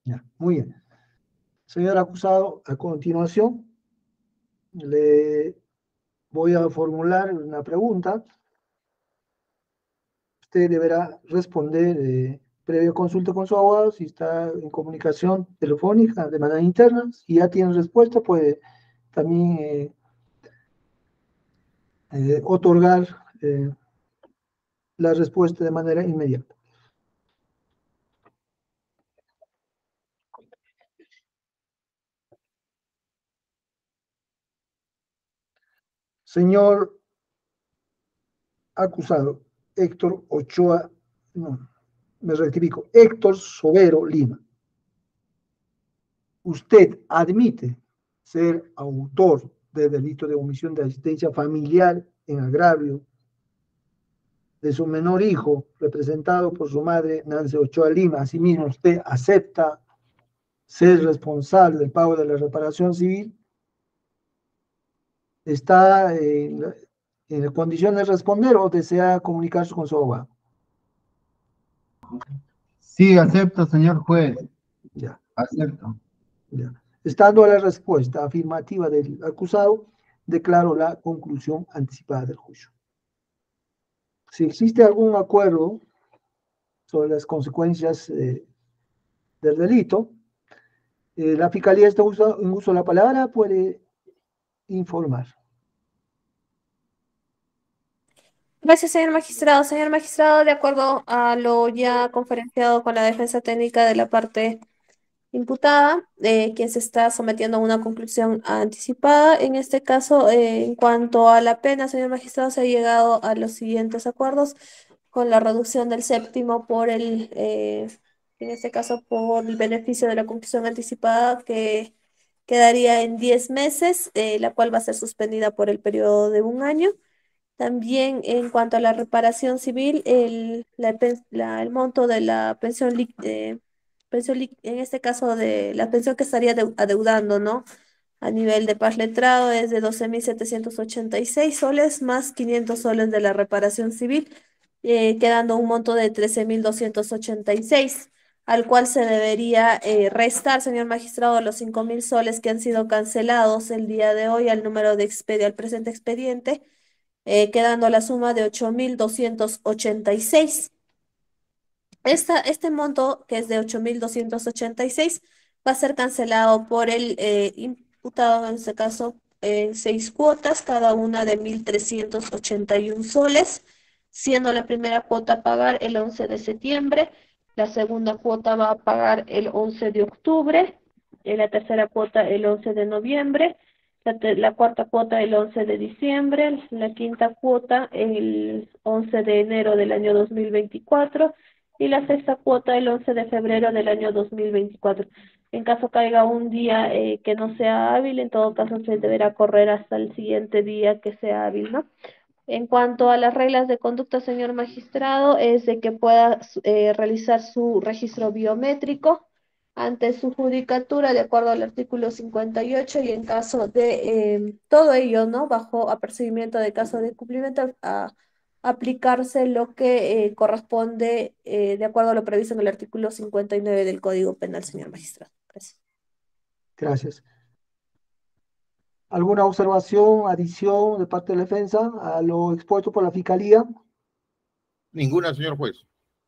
Ya, muy bien. Señor acusado, a continuación le voy a formular una pregunta. Usted deberá responder previo consulta con su abogado si está en comunicación telefónica de manera interna. Si ya tiene respuesta, puede también otorgar la respuesta de manera inmediata. Señor acusado, Héctor Ochoa, no, me rectifico, Héctor Sobero Lima. ¿Usted admite ser autor de delito de omisión de asistencia familiar en agravio de su menor hijo, representado por su madre Nancy Ochoa Lima? Asimismo, usted acepta ser responsable del pago de la reparación civil. ¿Está en condiciones de responder o desea comunicarse con su abogado? Sí, acepto, señor juez, Ya, acepto. ya. Estando la respuesta afirmativa del acusado, declaro la conclusión anticipada del juicio. Si existe algún acuerdo sobre las consecuencias del delito, la fiscalía está en uso de la palabra, puede informar. Gracias, señor magistrado. Señor magistrado, de acuerdo a lo ya conferenciado con la defensa técnica de la parte imputada, quien se está sometiendo a una conclusión anticipada. En este caso, en cuanto a la pena, señor magistrado, se ha llegado a los siguientes acuerdos con la reducción del séptimo por en este caso, por el beneficio de la conclusión anticipada que quedaría en 10 meses, la cual va a ser suspendida por el periodo de un año. También en cuanto a la reparación civil, el monto de la en este caso de la pensión que estaría adeudando, ¿no? A nivel de paz letrado es de 12.786 soles más 500 soles de la reparación civil, quedando un monto de 13.286, al cual se debería restar, señor magistrado, los 5.000 soles que han sido cancelados el día de hoy al número de al presente expediente, quedando la suma de 8.286. Este monto, que es de 8.286, va a ser cancelado por el imputado, en este caso, en 6 cuotas, cada una de 1.381 soles, siendo la primera cuota a pagar el 11 de septiembre, la segunda cuota va a pagar el 11 de octubre, la tercera cuota el 11 de noviembre, la cuarta cuota el 11 de diciembre, la quinta cuota el 11 de enero del año 2024 y la sexta cuota el 11 de febrero del año 2024. En caso caiga un día que no sea hábil, en todo caso se deberá correr hasta el siguiente día que sea hábil, ¿no? En cuanto a las reglas de conducta, señor magistrado, es de que pueda realizar su registro biométrico ante su judicatura de acuerdo al artículo 58 y en caso de todo ello, ¿no? Bajo apercibimiento de caso de cumplimiento, a aplicarse lo que corresponde de acuerdo a lo previsto en el artículo 59 del Código Penal, señor magistrado. Gracias. Gracias. ¿Alguna observación, adición de parte de la defensa a lo expuesto por la fiscalía? Ninguna, señor juez.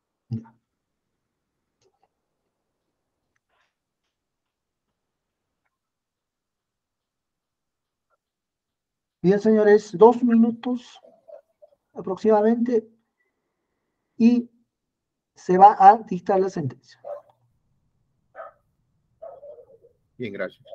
Bien, señores, 2 minutos aproximadamente y se va a dictar la sentencia. Bien, gracias.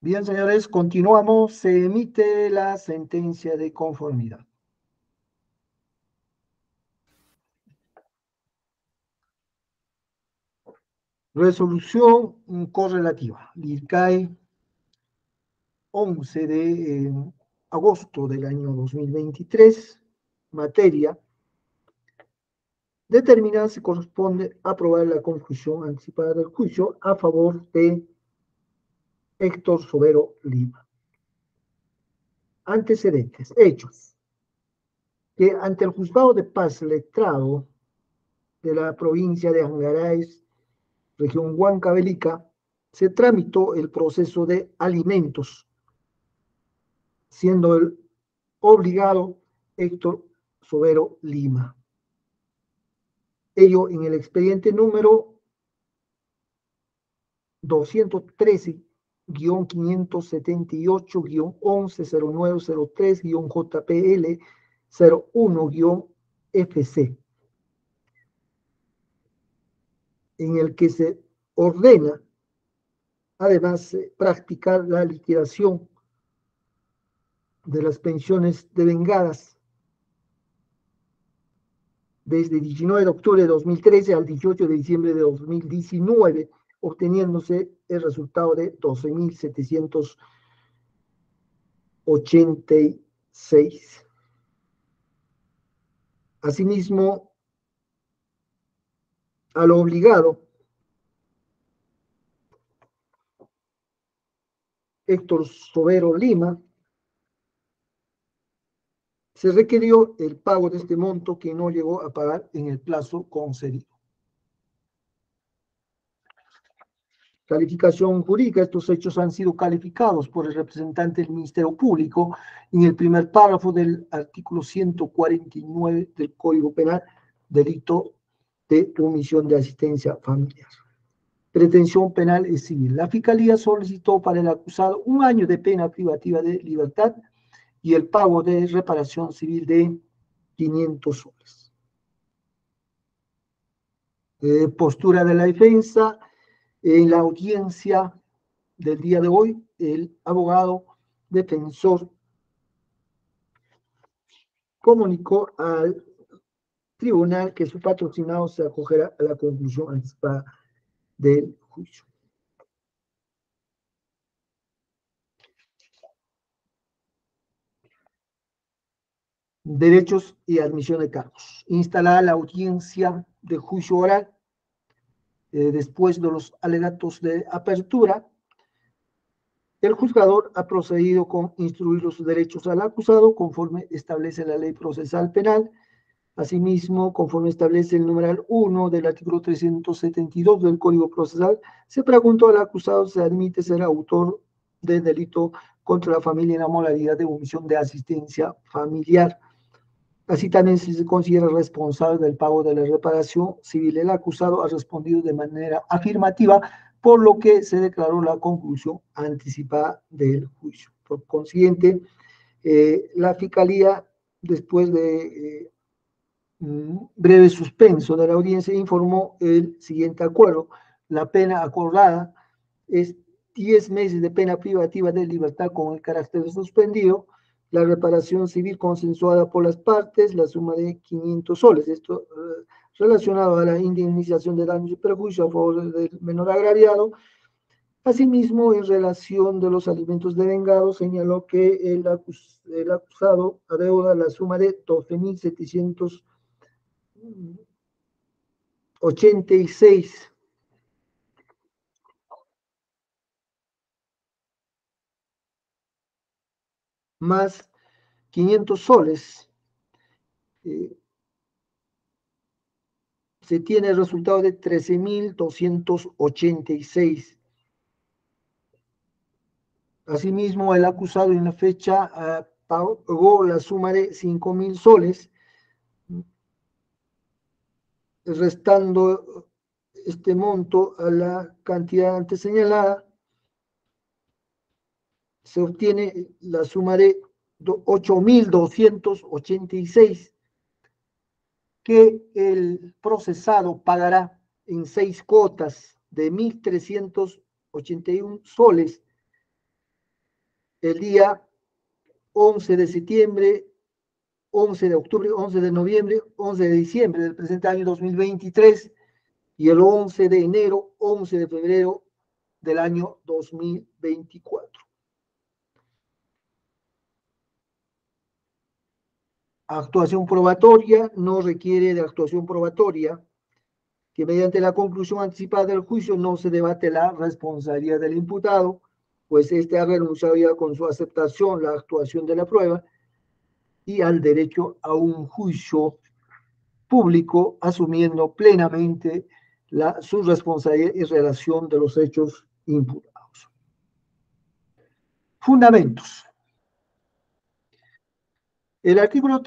Bien, señores, continuamos. Se emite la sentencia de conformidad. Resolución correlativa. LIRCAE 11 de agosto del año 2023. Materia. Determinar si corresponde aprobar la conclusión anticipada del juicio a favor de Héctor Sobero Lima. Antecedentes. Hechos. Que ante el juzgado de paz letrado de la provincia de Angaraes, región Huancavelica, se tramitó el proceso de alimentos, siendo el obligado Héctor Sobero Lima. Ello en el expediente número 213-578-110903-JPL 01-FC, en el que se ordena, además, practicar la liquidación de las pensiones devengadas desde 19 de octubre de 2013 al 18 de diciembre de 2019, obteniéndose el resultado de 12.786. Asimismo, al obligado Héctor Sobero Lima se requirió el pago de este monto que no llegó a pagar en el plazo concedido. Calificación jurídica. Estos hechos han sido calificados por el representante del Ministerio Público en el primer párrafo del artículo 149 del Código Penal, delito de omisión de asistencia familiar. Pretensión penal y civil. La Fiscalía solicitó para el acusado 1 año de pena privativa de libertad y el pago de reparación civil de 500 soles. Postura de la defensa. En la audiencia del día de hoy, el abogado defensor comunicó al tribunal que su patrocinado se acogerá a la conclusión anticipada del juicio. Derechos y admisión de cargos. Instalada la audiencia de juicio oral, después de los alegatos de apertura, el juzgador ha procedido con instruir los derechos al acusado conforme establece la ley procesal penal. Asimismo, conforme establece el numeral 1 del artículo 372 del Código Procesal, se preguntó al acusado si se admite ser autor de delito contra la familia en la modalidad de omisión de asistencia familiar. Así también, si se considera responsable del pago de la reparación civil, el acusado ha respondido de manera afirmativa, por lo que se declaró la conclusión anticipada del juicio. Por consiguiente, la Fiscalía, después de breve suspenso de la audiencia, informó el siguiente acuerdo. La pena acordada es 10 meses de pena privativa de libertad con el carácter de suspendido. La reparación civil consensuada por las partes, la suma de 500 soles. Esto relacionado a la indemnización de daños y perjuicios a favor del menor agraviado. Asimismo, en relación de los alimentos devengados, señaló que el acusado adeuda la suma de 12.786 más 500 soles. Se tiene el resultado de 13.286. Asimismo, el acusado en la fecha pagó la suma de 5.000 soles, restando este monto a la cantidad antes señalada, se obtiene la suma de 8.286 que el procesado pagará en 6 cuotas de 1.381 soles, el día 11 de septiembre, 11 de octubre, 11 de noviembre, 11 de diciembre del presente año 2023 y el 11 de enero, 11 de febrero del año 2024. Actuación probatoria no requiere de actuación probatoria, que mediante la conclusión anticipada del juicio no se debate la responsabilidad del imputado, pues éste ha renunciado ya con su aceptación la actuación de la prueba y al derecho a un juicio público, asumiendo plenamente su responsabilidad y relación de los hechos imputados. Fundamentos. El artículo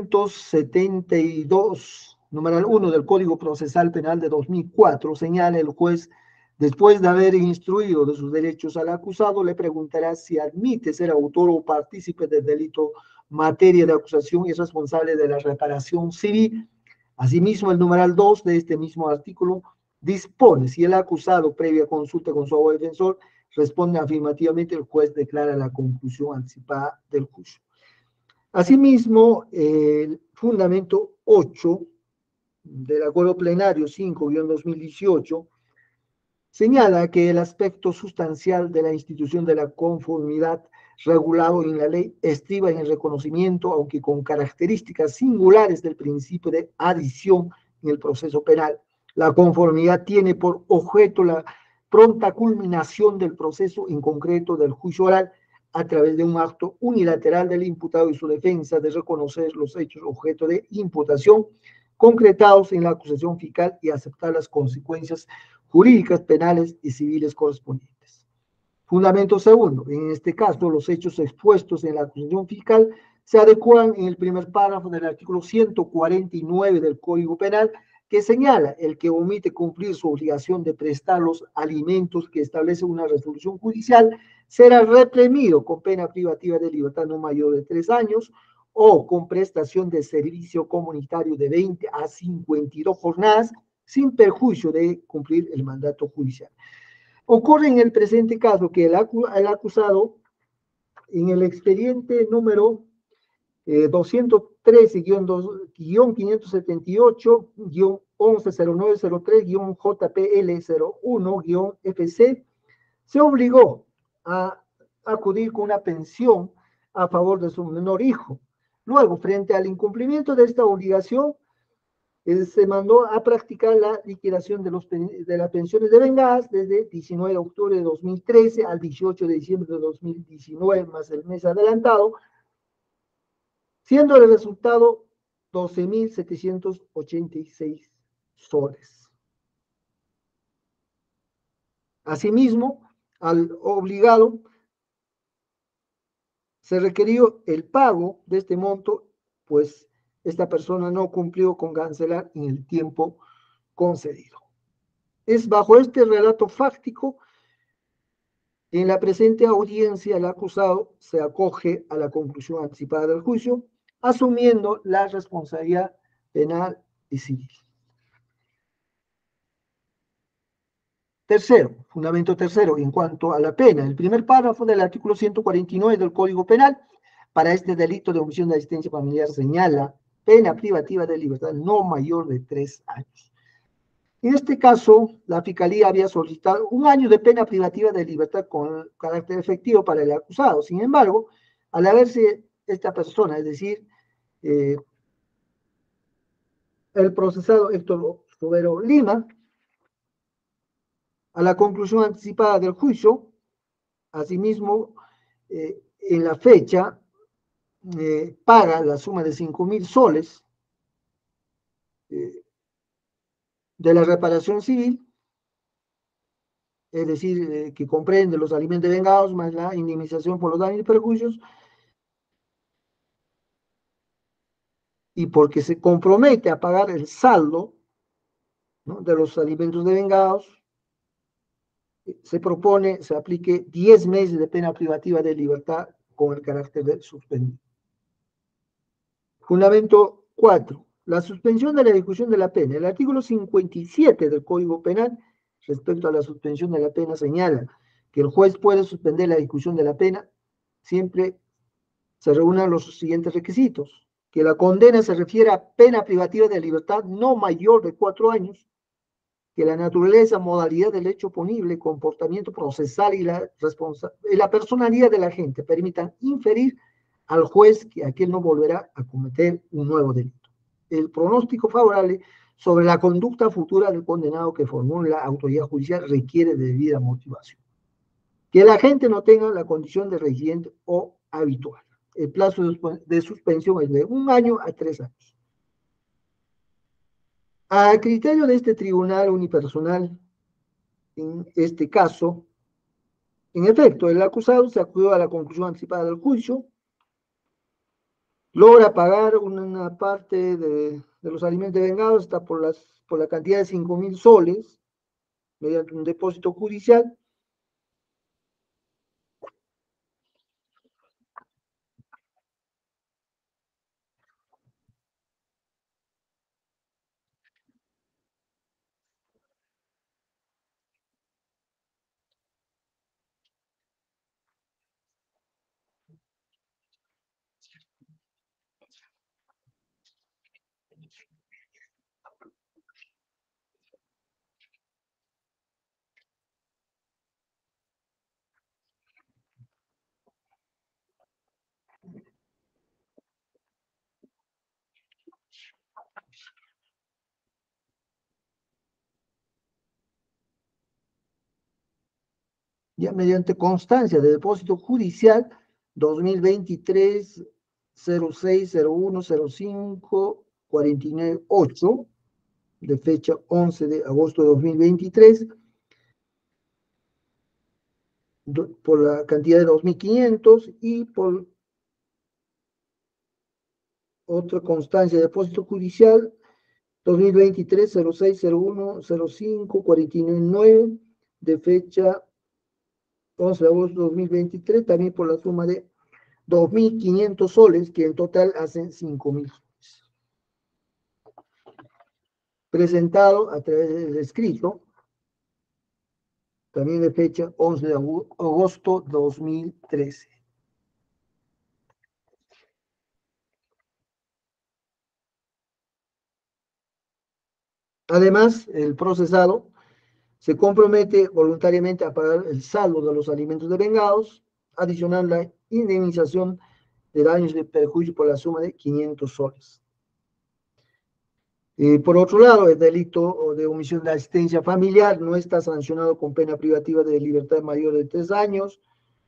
372, numeral 1 del Código Procesal Penal de 2004 señala: el juez, después de haber instruido de sus derechos al acusado, le preguntará si admite ser autor o partícipe del delito materia de acusación y es responsable de la reparación civil. Asimismo, el numeral 2 de este mismo artículo dispone: si el acusado, previa consulta con su abogado defensor, responde afirmativamente, el juez declara la conclusión anticipada del juicio. Asimismo, el fundamento 8 del Acuerdo Plenario 5-2018 señala que el aspecto sustancial de la institución de la conformidad regulado en la ley estriba en el reconocimiento, aunque con características singulares, del principio de adición en el proceso penal. La conformidad tiene por objeto la pronta culminación del proceso, en concreto del juicio oral, a través de un acto unilateral del imputado y su defensa de reconocer los hechos objeto de imputación concretados en la acusación fiscal y aceptar las consecuencias jurídicas, penales y civiles correspondientes. Fundamento segundo: en este caso, los hechos expuestos en la acusación fiscal se adecuan en el primer párrafo del artículo 149 del Código Penal, que señala: el que omite cumplir su obligación de prestar los alimentos que establece una resolución judicial será reprimido con pena privativa de libertad no mayor de 3 años o con prestación de servicio comunitario de 20 a 52 jornadas, sin perjuicio de cumplir el mandato judicial. Ocurre en el presente caso que el acusado, en el expediente número 213-258-110903-JPL01-FC, se obligó a acudir con una pensión a favor de su menor hijo. Luego, frente al incumplimiento de esta obligación, se mandó a practicar la liquidación de las pensiones devengadas desde 19 de octubre de 2013 al 18 de diciembre de 2019, más el mes adelantado, siendo el resultado 12.786 soles. Asimismo, al obligado se requirió el pago de este monto, pues esta persona no cumplió con cancelar en el tiempo concedido. Es bajo este relato fáctico, en la presente audiencia, el acusado se acoge a la conclusión anticipada del juicio, asumiendo la responsabilidad penal y civil. Tercero, fundamento tercero, en cuanto a la pena, el primer párrafo del artículo 149 del Código Penal, para este delito de omisión de asistencia familiar, señala pena privativa de libertad no mayor de 3 años. En este caso, la Fiscalía había solicitado 1 año de pena privativa de libertad con carácter efectivo para el acusado. Sin embargo, al haberse esta persona, es decir, el procesado Héctor Sobero Lima, a la conclusión anticipada del juicio, asimismo, en la fecha, paga la suma de 5.000 soles de la reparación civil, es decir, que comprende los alimentos vengados más la indemnización por los daños y perjuicios, y porque se compromete a pagar el saldo, ¿no?, de los alimentos devengados, se propone se aplique 10 meses de pena privativa de libertad con el carácter de suspendido. Fundamento 4. La suspensión de la ejecución de la pena. El artículo 57 del Código Penal, respecto a la suspensión de la pena, señala que el juez puede suspender la ejecución de la pena siempre se reúnan los siguientes requisitos: que la condena se refiere a pena privativa de libertad no mayor de 4 años, que la naturaleza, modalidad del hecho punible, comportamiento procesal y la personalidad de la gente permitan inferir al juez que aquel no volverá a cometer un nuevo delito. El pronóstico favorable sobre la conducta futura del condenado que formule la autoridad judicial requiere de debida motivación. Que la gente no tenga la condición de residente o habitual. El plazo de suspensión es de 1 año a 3 años. A criterio de este tribunal unipersonal, en este caso, en efecto, el acusado se acudió a la conclusión anticipada del juicio, logra pagar una parte de los alimentos vengados, está por la cantidad de 5.000 soles, mediante un depósito judicial. Ya mediante constancia de depósito judicial 2023 06 01 05 498 de fecha 11 de agosto de 2023 por la cantidad de 2.500 y por otra constancia de depósito judicial 2023 06 01 05 499 de fecha 11 de agosto de 2023, también por la suma de 2.500 soles, que en total hacen 5.000 soles. Presentado a través del escrito, también de fecha 11 de agosto 2013. Además, el procesado se compromete voluntariamente a pagar el saldo de los alimentos devengados, adicional la indemnización de daños de perjuicio por la suma de 500 soles. Por otro lado, el delito de omisión de asistencia familiar no está sancionado con pena privativa de libertad mayor de 3 años.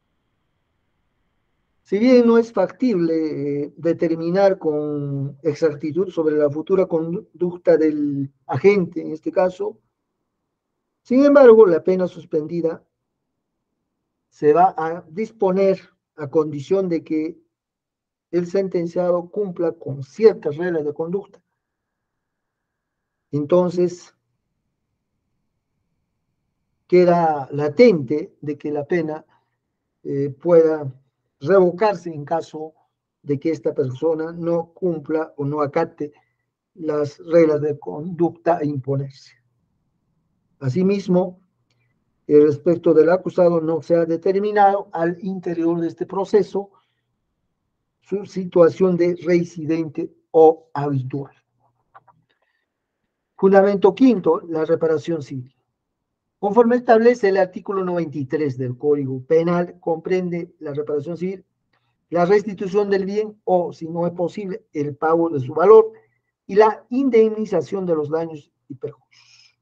Si bien no es factible determinar con exactitud sobre la futura conducta del agente, en este caso, sin embargo, la pena suspendida se va a disponer a condición de que el sentenciado cumpla con ciertas reglas de conducta. Entonces, queda latente de que la pena pueda revocarse en caso de que esta persona no cumpla o no acate las reglas de conducta a imponerse. Asimismo, respecto del acusado no se ha determinado al interior de este proceso su situación de reincidente o habitual. Fundamento quinto, la reparación civil. Conforme establece el artículo 93 del Código Penal, comprende la reparación civil, la restitución del bien o, si no es posible, el pago de su valor y la indemnización de los daños y perjuicios.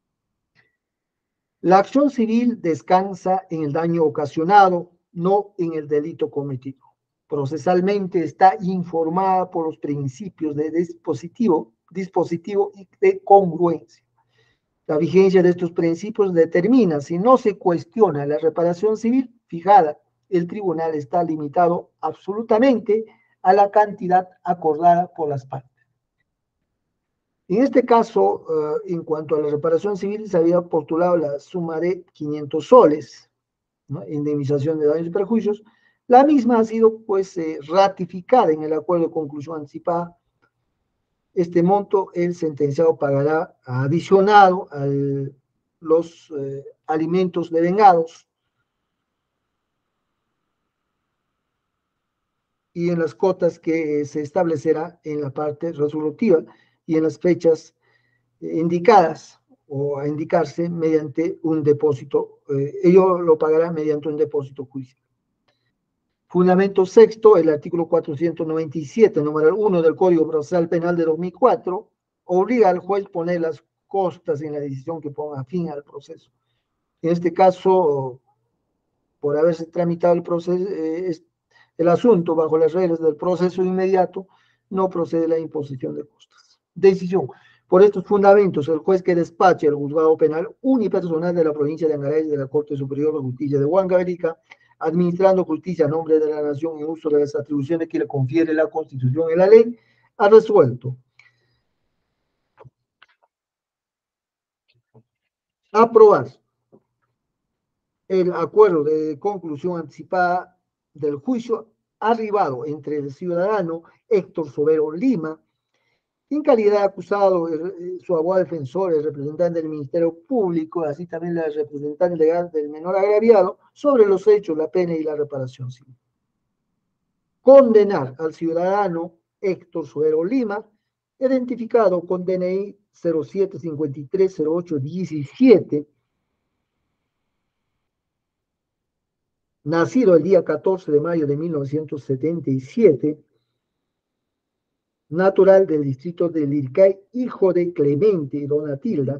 La acción civil descansa en el daño ocasionado, no en el delito cometido. Procesalmente está informada por los principios de dispositivo y de congruencia. La vigencia de estos principios determina si no se cuestiona la reparación civil fijada, el tribunal está limitado absolutamente a la cantidad acordada por las partes. En este caso, en cuanto a la reparación civil, se había postulado la suma de 500 soles, ¿no? Indemnización de daños y perjuicios. La misma ha sido, pues, ratificada en el acuerdo de conclusión anticipada. Este monto el sentenciado pagará adicionado a los alimentos devengados. y en las cotas que se establecerá en la parte resolutiva y en las fechas indicadas o a indicarse mediante un depósito. Ello lo pagará mediante un depósito judicial. Fundamento sexto, el artículo 497, número 1 del Código Procesal Penal de 2004, obliga al juez poner las costas en la decisión que ponga fin al proceso. En este caso, por haberse tramitado el proceso, el asunto bajo las reglas del proceso inmediato, no procede la imposición de costas. Decisión. Por estos fundamentos, el juez que despache al juzgado penal unipersonal de la provincia de Angarayes de la Corte Superior de Justicia de Huancavelica, administrando justicia a nombre de la nación en uso de las atribuciones que le confiere la Constitución y la ley, ha resuelto aprobar el acuerdo de conclusión anticipada del juicio arribado entre el ciudadano Héctor Sobero Lima, en calidad de acusado, su abogado defensor, el representante del Ministerio Público, así también la representante legal del menor agraviado, sobre los hechos, la pena y la reparación civil. Condenar al ciudadano Héctor Sobero Lima, identificado con DNI 07530817, nacido el día 14 de mayo de 1977, natural del distrito de Lircay, hijo de Clemente y Donatilda,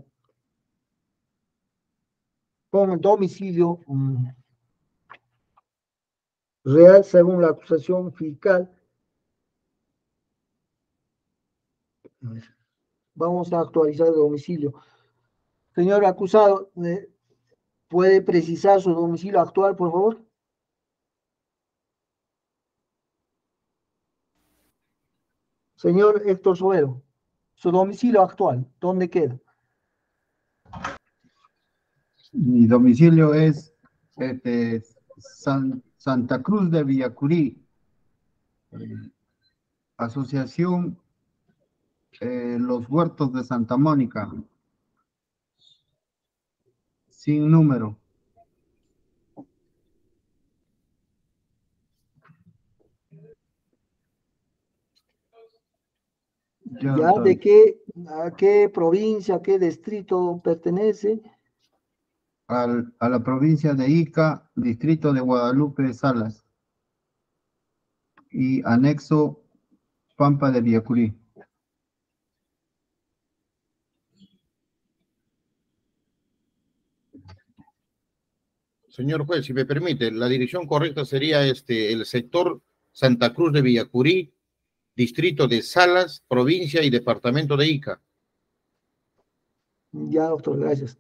con domicilio real según la acusación fiscal. Vamos a actualizar el domicilio. Señor acusado, ¿puede precisar su domicilio actual, por favor? Señor Héctor Sobero, su domicilio actual, ¿dónde queda? Mi domicilio es Santa Cruz de Villacurí, Asociación Los Huertos de Santa Mónica, sin número. ¿Ya de qué, a qué provincia, a qué distrito pertenece? A la provincia de Ica, distrito de Guadalupe Salas, y anexo Pampa de Villacurí. Señor juez, si me permite, la dirección correcta sería el sector Santa Cruz de Villacurí, distrito de Salas, provincia y departamento de Ica. Ya, doctor, gracias.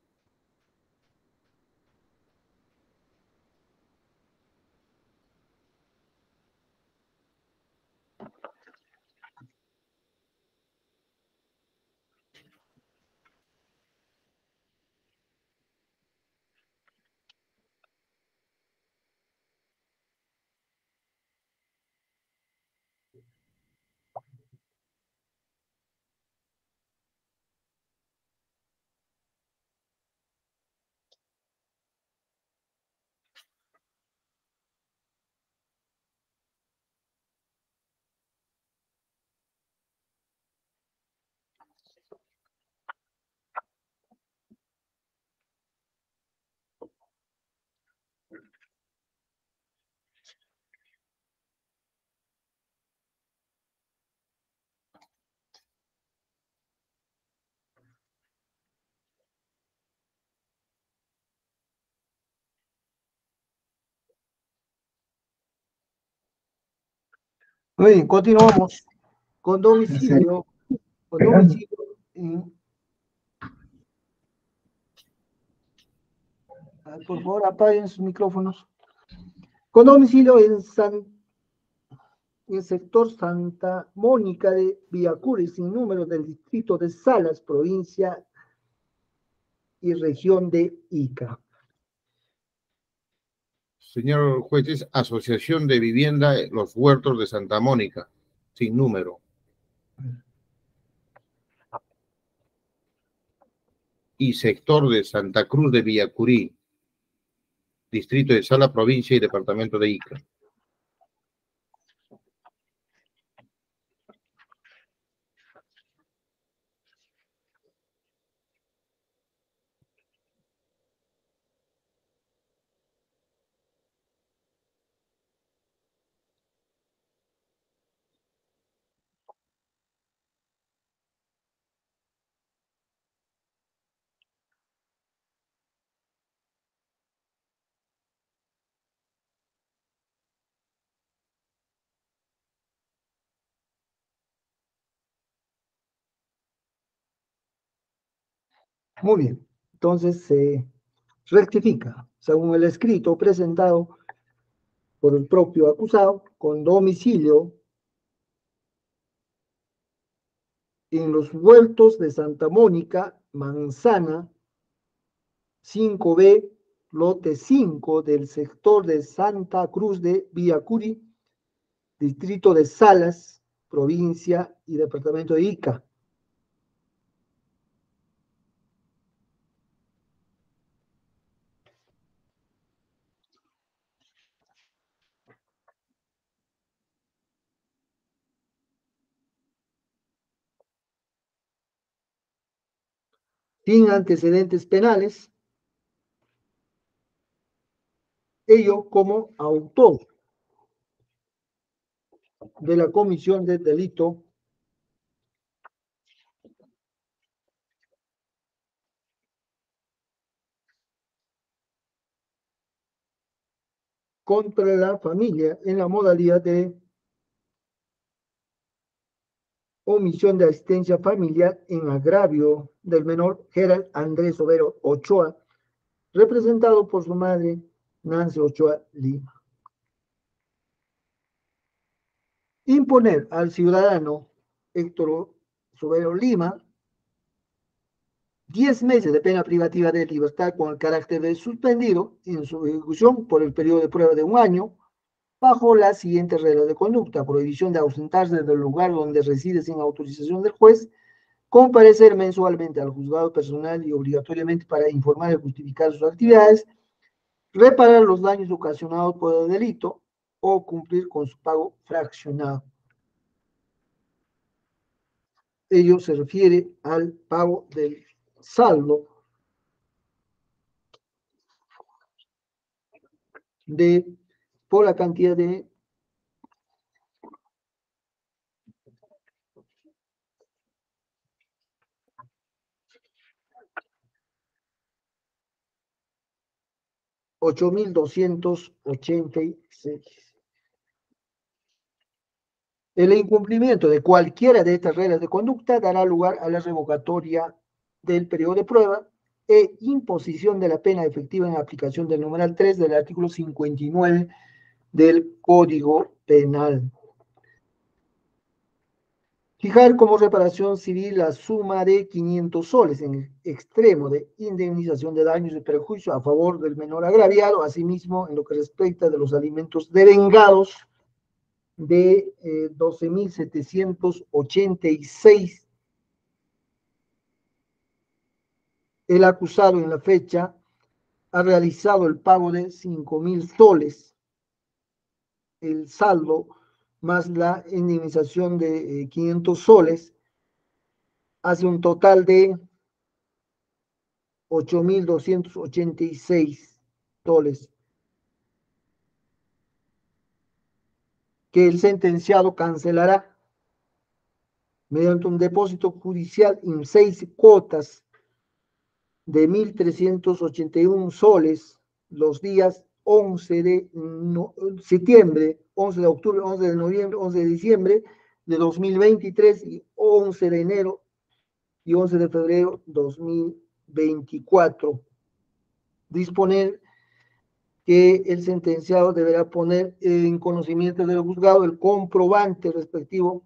Muy bien, continuamos con domicilio. Con domicilio por favor, apaguen sus micrófonos. Con domicilio en el sector Santa Mónica de Villacurí, sin número, del distrito de Salas, provincia y región de Ica. Señor juez, es Asociación de Vivienda Los Huertos de Santa Mónica, sin número. Y sector de Santa Cruz de Villacurí, distrito de Sala, provincia y departamento de Ica. Muy bien. Entonces se rectifica, según el escrito presentado por el propio acusado, con domicilio en los Vueltos de Santa Mónica, Manzana 5B, lote 5 del sector de Santa Cruz de Villacuri, distrito de Salas, provincia y departamento de Ica. Sin antecedentes penales, ello como autor de la comisión del delito contra la familia en la modalidad de omisión de asistencia familiar en agravio del menor Gerald Andrés Overo Ochoa, representado por su madre Nancy Ochoa Lima. Imponer al ciudadano Héctor Overo Lima 10 meses de pena privativa de libertad con el carácter de suspendido en su ejecución por el periodo de prueba de 1 año, bajo las siguientes reglas de conducta: prohibición de ausentarse del lugar donde reside sin autorización del juez, comparecer mensualmente al juzgado personal y obligatoriamente para informar y justificar sus actividades, reparar los daños ocasionados por el delito o cumplir con su pago fraccionado. Ello se refiere al pago del saldo por la cantidad de 8.286. El incumplimiento de cualquiera de estas reglas de conducta dará lugar a la revocatoria del periodo de prueba e imposición de la pena efectiva en aplicación del numeral 3 del artículo 59 del Código Penal. Fijar como reparación civil la suma de 500 soles en el extremo de indemnización de daños y perjuicio a favor del menor agraviado, asimismo en lo que respecta de los alimentos devengados de 12.786. El acusado en la fecha ha realizado el pago de 5.000 soles. El saldo más la indemnización de 500 soles hace un total de 8.286 soles, que el sentenciado cancelará mediante un depósito judicial en 6 cuotas de 1.381 soles los días 11 de septiembre, 11 de octubre, 11 de noviembre, 11 de diciembre de 2023 y 11 de enero y 11 de febrero 2024. Disponer que el sentenciado deberá poner en conocimiento del juzgado el comprobante respectivo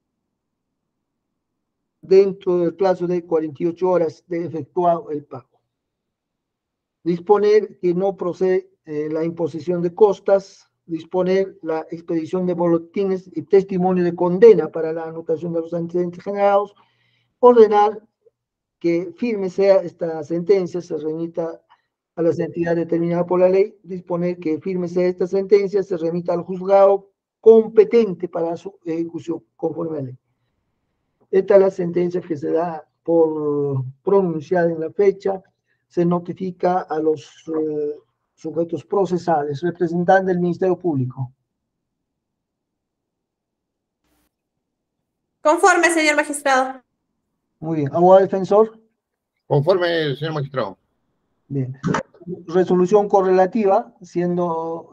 dentro del plazo de 48 horas de efectuado el pago. Disponer que no procede la imposición de costas, disponer la expedición de boletines y testimonio de condena para la anotación de los antecedentes generados, ordenar que firme sea esta sentencia, se remita a las entidades determinadas por la ley, disponer que firme sea esta sentencia, se remita al juzgado competente para su ejecución conforme a la ley. Esta es la sentencia que se da por pronunciada en la fecha, se notifica a los sujetos procesales, representante del Ministerio Público. Conforme, señor magistrado. Muy bien. Abogado defensor. Conforme, señor magistrado. Bien. Resolución correlativa, siendo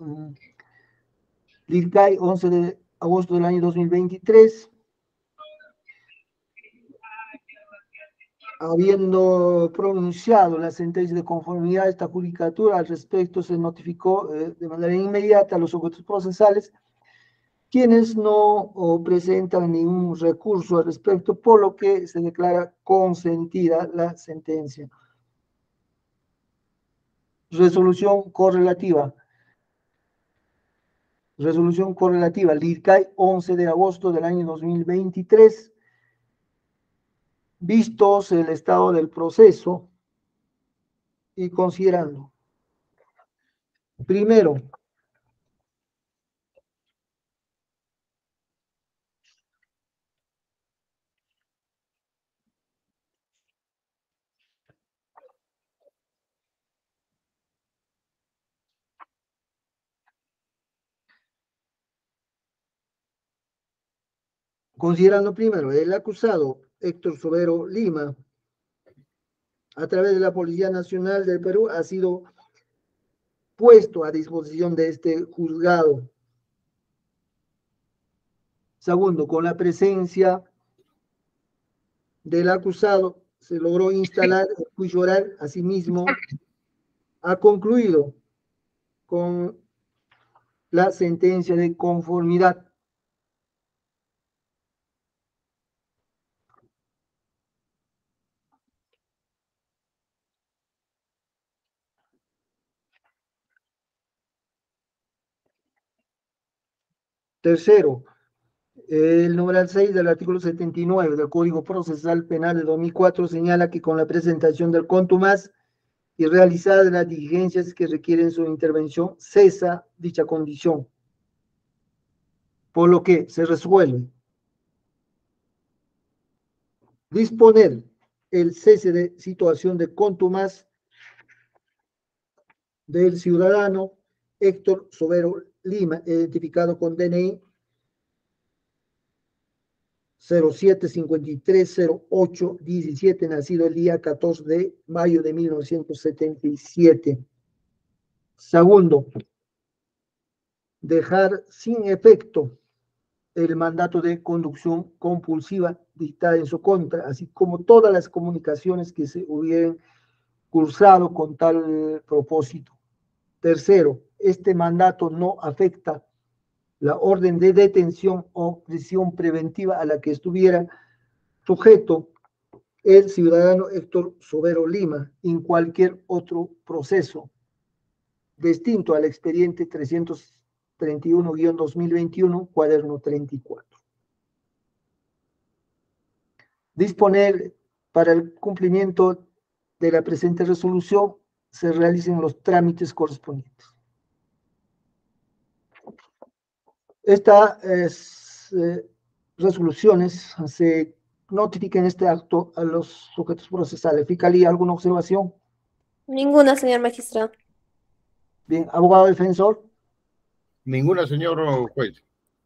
LICAI 11 de agosto del año 2023. Habiendo pronunciado la sentencia de conformidad de esta judicatura, al respecto se notificó de manera inmediata a los sujetos procesales, quienes no presentan ningún recurso al respecto, por lo que se declara consentida la sentencia. Resolución correlativa. Resolución correlativa, LIRCAI, 11 de agosto del año 2023. Vistos el estado del proceso y considerando, primero, el acusado Héctor Sobero Lima, a través de la Policía Nacional del Perú, ha sido puesto a disposición de este juzgado. Segundo, con la presencia del acusado, se logró instalar el juicio oral. Asimismo, ha concluido con la sentencia de conformidad. Tercero, el numeral 6 del artículo 79 del Código Procesal Penal de 2004 señala que con la presentación del contumaz y realizadas las diligencias que requieren su intervención, cesa dicha condición. Por lo que se resuelve disponer el cese de situación de contumaz del ciudadano Héctor Sobero Lima, identificado con DNI 07530817, nacido el día 14 de mayo de 1977. Segundo, dejar sin efecto el mandato de conducción compulsiva dictada en su contra, así como todas las comunicaciones que se hubieran cursado con tal propósito. Tercero, este mandato no afecta la orden de detención o prisión preventiva a la que estuviera sujeto el ciudadano Héctor Sobero Lima en cualquier otro proceso distinto al expediente 331-2021, cuaderno 34. Disponer para el cumplimiento de la presente resolución se realicen los trámites correspondientes. Estas resoluciones se notifican en este acto a los sujetos procesales. ¿Fiscalía alguna observación? Ninguna, señor magistrado. Bien, abogado defensor. Ninguna, señor juez.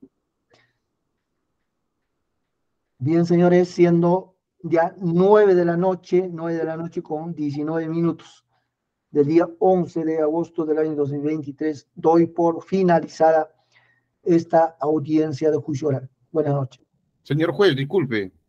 Bien, señores, siendo ya 9 de la noche con 19 minutos del día 11 de agosto del año 2023, doy por finalizada esta audiencia de juicio oral. Buenas noches. Señor juez, disculpe.